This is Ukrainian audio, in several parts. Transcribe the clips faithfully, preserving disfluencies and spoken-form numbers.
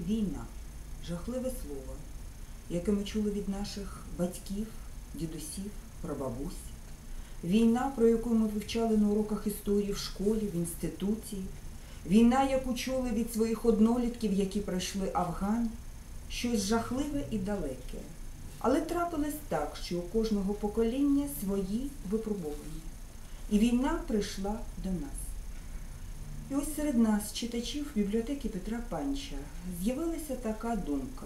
Війна – жахливе слово, яке ми чули від наших батьків, дідусів, прабабусь. Війна, про яку ми вивчали на уроках історії в школі, в інституті. Війна, яку чули від своїх однолітків, які пройшли Афган. Щось жахливе і далеке. Але трапилось так, що у кожного покоління свої випробування. І війна прийшла до нас. І ось серед нас, читачів бібліотеки Петра Панча, з'явилася така думка.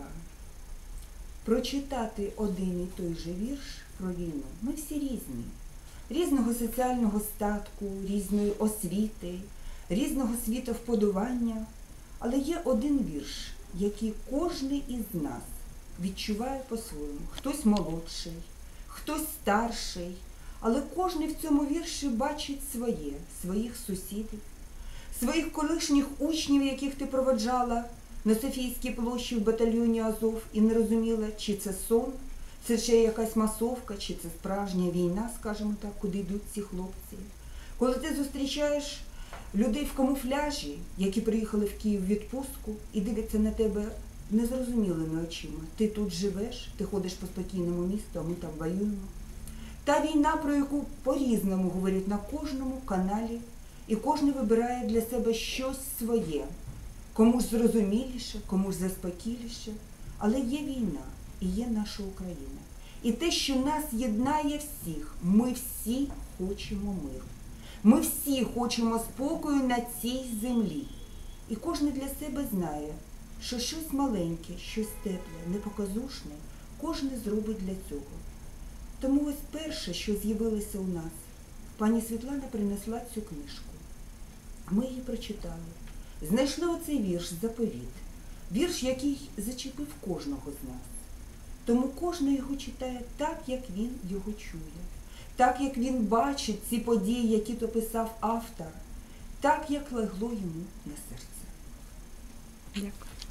Прочитати один і той же вірш про війну. Ми всі різні. Різного соціального статку, різної освіти, різного світовподобання. Але є один вірш, який кожен із нас відчуває по-своєму. Хтось молодший, хтось старший, але кожен в цьому вірші бачить своє, своїх сусідів, своїх колишніх учнів, яких ти проводжала на Софійській площі в батальйоні Азов і не розуміла, чи це сон, це ще якась масовка, чи це справжня війна, скажімо так, куди йдуть ці хлопці. Коли ти зустрічаєш людей в камуфляжі, які приїхали в Київ в відпустку і дивляться на тебе незрозумілими очима. Ти тут живеш, ти ходиш по спокійному місту, а ми там воюємо. Та війна, про яку по-різному говорять на кожному каналі, і кожен вибирає для себе щось своє. Комусь зрозуміліше, комусь заспокійніше. Але є війна і є наша Україна. І те, що нас єднає всіх, ми всі хочемо миру. Ми всі хочемо спокою на цій землі. І кожен для себе знає, що щось маленьке, щось тепле, непоказушне, кожен зробить для цього. Тому ось перше, що з'явилося у нас, пані Світлана принесла цю книжку. Ми її прочитали. Знайшли оцей вірш «Заповіт». Вірш, який зачепив кожного з нас. Тому кожен його читає так, як він його чує. Так, як він бачить ці події, які то писав автор. Так, як легло йому на серце. Дякую.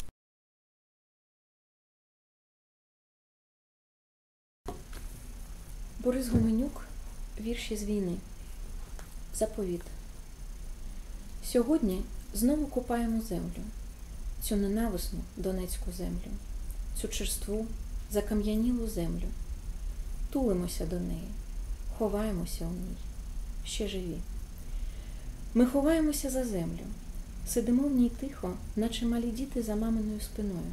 Борис Гуменюк, вірші з війни. Заповіт. Сьогодні знову копаємо землю, цю ненависну донецьку землю, цю черству, закам'янілу землю. Тулимося до неї, ховаємося у ній, ще живі. Ми ховаємося за землю, сидимо в ній тихо, наче малі діти за маминою спиною.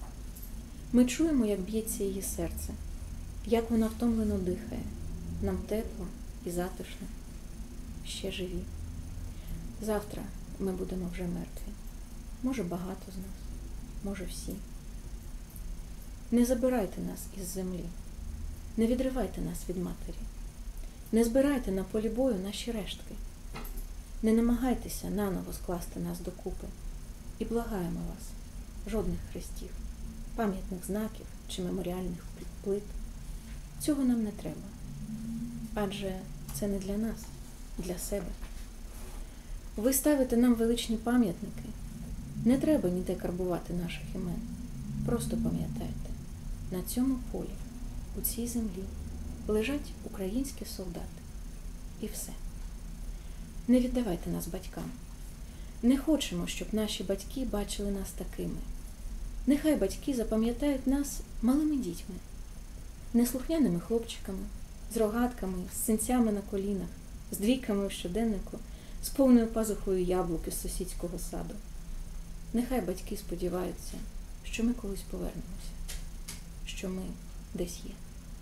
Ми чуємо, як б'ється її серце, як вона втомлено дихає, нам тепло і затишно, ще живі. Завтра ми будемо вже мертві. Може, багато з нас, може, всі. Не забирайте нас із землі, не відривайте нас від матері, не збирайте на полі бою наші рештки, не намагайтеся наново скласти нас докупи. І благаємо вас, жодних хрестів, пам'ятних знаків чи меморіальних плит. Цього нам не треба, адже це не для нас, для себе. Ви ставите нам величні пам'ятники, не треба ніде карбувати наших імен. Просто пам'ятайте, на цьому полі, у цій землі, лежать українські солдати. І все. Не віддавайте нас батькам. Не хочемо, щоб наші батьки бачили нас такими. Нехай батьки запам'ятають нас малими дітьми, неслухняними хлопчиками, з рогатками, з синцями на колінах, з двійками у щоденнику, з повною пазухою яблук із сусідського саду. Нехай батьки сподіваються, що ми колись повернемося, що ми десь є.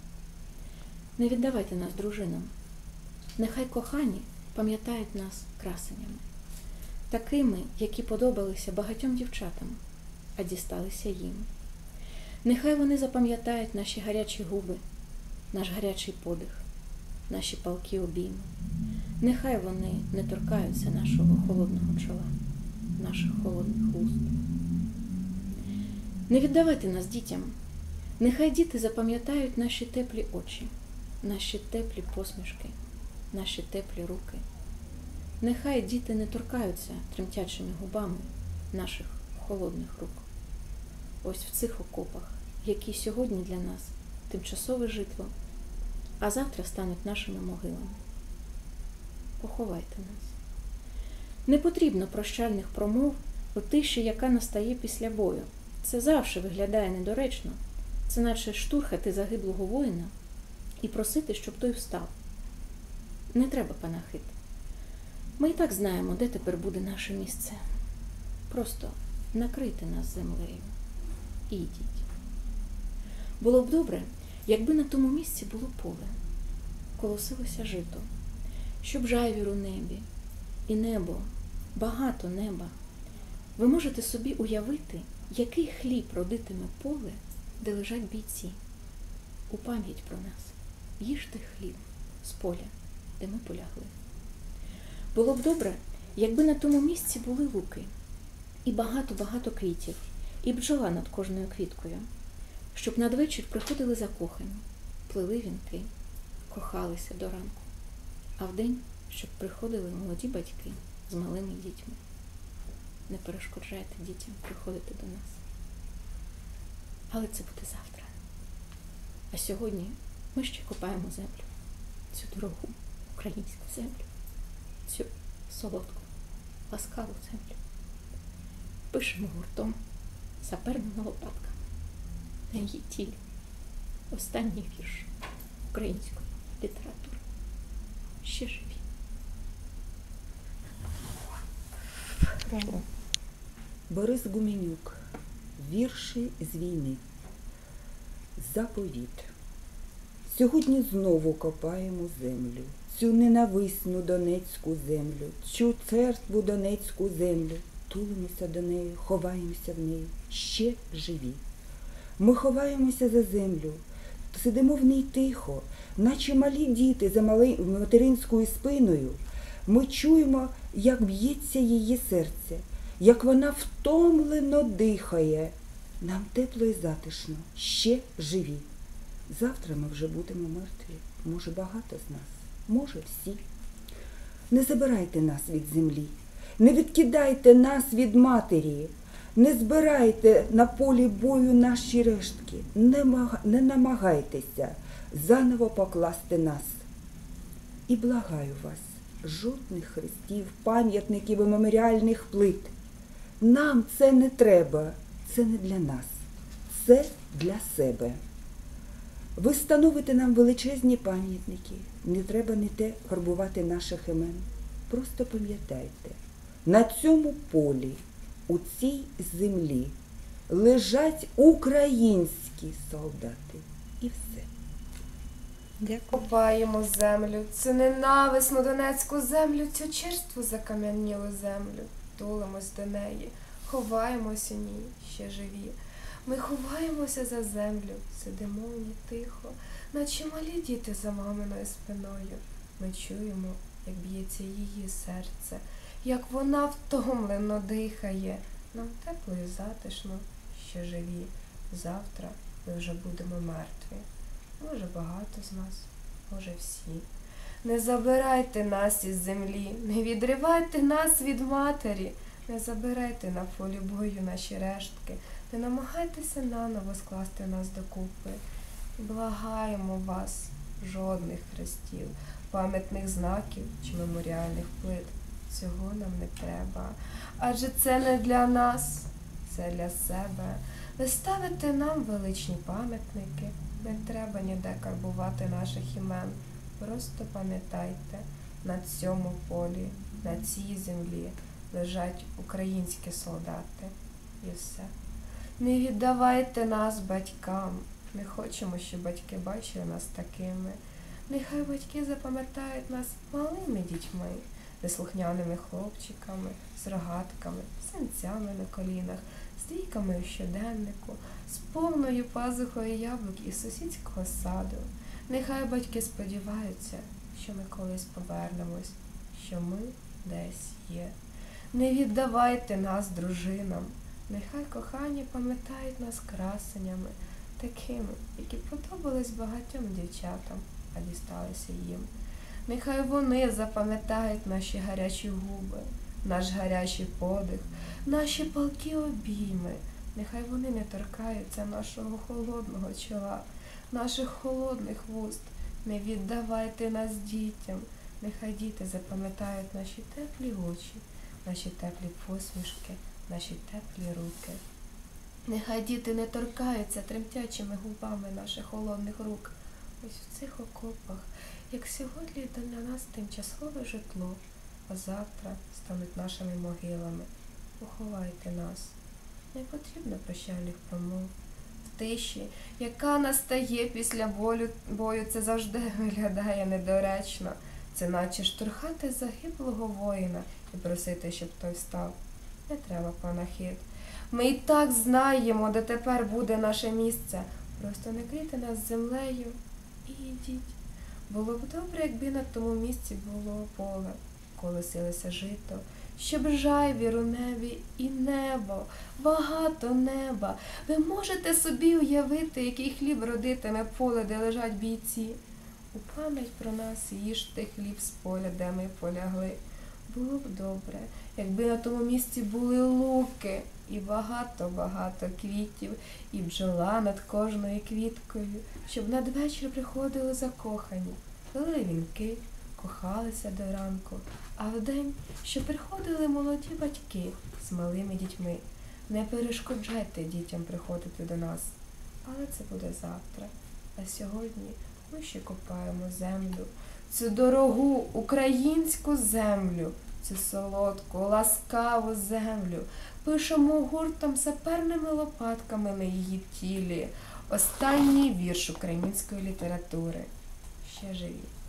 Не віддавайте нас дружинам. Нехай кохані пам'ятають нас красенями, такими, які подобалися багатьом дівчатам, а дісталися їм. Нехай вони запам'ятають наші гарячі губи, наш гарячий подих, наші палкі обійми. Нехай вони не торкаються нашого холодного чола, наших холодних уст. Не віддавайте нас дітям. Нехай діти запам'ятають наші теплі очі, наші теплі посмішки, наші теплі руки. Нехай діти не торкаються тремтячими губами наших холодних рук. Ось в цих окопах, які сьогодні для нас тимчасове житло, а завтра стануть нашими могилами. Поховайте нас. Не потрібно прощальних промов у тиші, яка настає після бою, Це завжди виглядає недоречно. Це наче штурхати загиблого воїна і просити, щоб той встав. Не треба панахид. Ми і так знаємо, де тепер буде наше місце. Просто накрийте нас землею і йдіть. Було б добре, якби на тому місці було поле, колосилося жито, щоб жайвір у небі, і небо, багато неба. Ви можете собі уявити, який хліб родитиме поле, де лежать бійці. У пам'ять про нас. Їжте хліб з поля, де ми полягли. Було б добре, якби на тому місці були луки, і багато-багато квітів, і бджола над кожною квіткою, щоб надвечір приходили закохані, плели вінки, кохалися до ранку, а вдень, щоб приходили молоді батьки з малими дітьми. Не перешкоджайте дітям приходити до нас. Але це буде завтра. А сьогодні ми ще копаємо землю, цю дорогу українську землю, цю солодку, ласкаву землю. Пишемо гуртом, саперними лопатками, на її тілі останній вірш української літератури. Ще живі. Борис Гуменюк. Вірші з війни. Заповіт. Сьогодні знову копаємо землю, цю ненависну донецьку землю, цю церкву донецьку землю. Тулимося до неї, ховаємося в неї, ще живі. Ми ховаємося за землю, сидимо в ній тихо, наче малі діти за материнською спиною. Ми чуємо, як б'ється її серце, як вона втомлено дихає. Нам тепло і затишно, ще живі. Завтра ми вже будемо мертві, може багато з нас, може всі. Не забирайте нас від землі, не відкидайте нас від матері, не збирайте на полі бою наші рештки, не, не намагайтеся заново покласти нас. І благаю вас, жодних хрестів, пам'ятників і меморіальних плит. Нам це не треба, це не для нас, це для себе. Ви встановите нам величезні пам'ятники, не треба не те фарбувати наших імен. Просто пам'ятайте, на цьому полі, у цій землі лежать українські солдати. І все. Дякую. Копаємо землю, цю ненависну донецьку землю, цю черству закам'янілу землю. Тулимось до неї, ховаємось у ній, ще живі. Ми ховаємося за землю, сидимо в ній тихо, наче малі діти за маминою спиною. Ми чуємо, як б'ється її серце, як вона втомлено дихає. Нам тепло і затишно, ще живі. Завтра ми вже будемо мертві. Може, багато з нас, може, всі. Не забирайте нас із землі, не відривайте нас від матері, не забирайте на полі бою наші рештки, не намагайтеся наново скласти нас докупи. Благаємо вас, жодних хрестів, пам'ятних знаків чи меморіальних плит. Цього нам не треба, адже це не для нас, це для себе. Ви ставите нам величні пам'ятники, не треба ніде карбувати наших імен. Просто пам'ятайте, на цьому полі, на цій землі лежать українські солдати. І все. Не віддавайте нас батькам. Не хочемо, щоб батьки бачили нас такими. Нехай батьки запам'ятають нас малими дітьми, неслухняними хлопчиками, з рогатками, синцями на колінах, з двійками у щоденнику, з повною пазухою яблук із сусідського саду. Нехай батьки сподіваються, що ми колись повернемось, що ми десь є. Не віддавайте нас дружинам. Нехай кохані пам'ятають нас красенями, такими, які подобались багатьом дівчатам, а дісталися їм. Нехай вони запам'ятають наші гарячі губи, наш гарячий подих, наші палкі обійми. Нехай вони не торкаються нашого холодного чола, наших холодних вуст. Не віддавайте нас дітям. Нехай діти запам'ятають наші теплі очі, наші теплі посмішки, наші теплі руки. Нехай діти не торкаються тремтячими губами наших холодних рук. Ось в цих окопах, як сьогодні для нас тимчасове житло, а завтра стануть нашими могилами. Поховайте нас. Не потрібно прощальних промов. В тиші, яка настає після болю, бою, це завжди виглядає недоречно. Це наче штурхати загиблого воїна і просити, щоб той встав. Не треба панахид. Ми і так знаємо, де тепер буде наше місце. Просто не крийте нас землею і йдіть. Було б добре, якби на тому місці було поле, колосилося жито, щоб жайвір у небі і небо, багато неба. Ви можете собі уявити, який хліб родитиме поле, де лежать бійці. У пам'ять про нас їжте хліб з поля, де ми полягли. Було б добре, якби на тому місці були луки і багато-багато квітів, і бджола над кожною квіткою, щоб надвечір приходили закохані, плели вінки, кохалися до ранку, а вдень, що приходили молоді батьки з малими дітьми. Не перешкоджайте дітям приходити до нас, але це буде завтра. А сьогодні ми ще копаємо землю, цю дорогу українську землю, цю солодку, ласкаву землю. Пишемо гуртом саперними лопатками на її тілі. Останній вірш української літератури. Ще живі.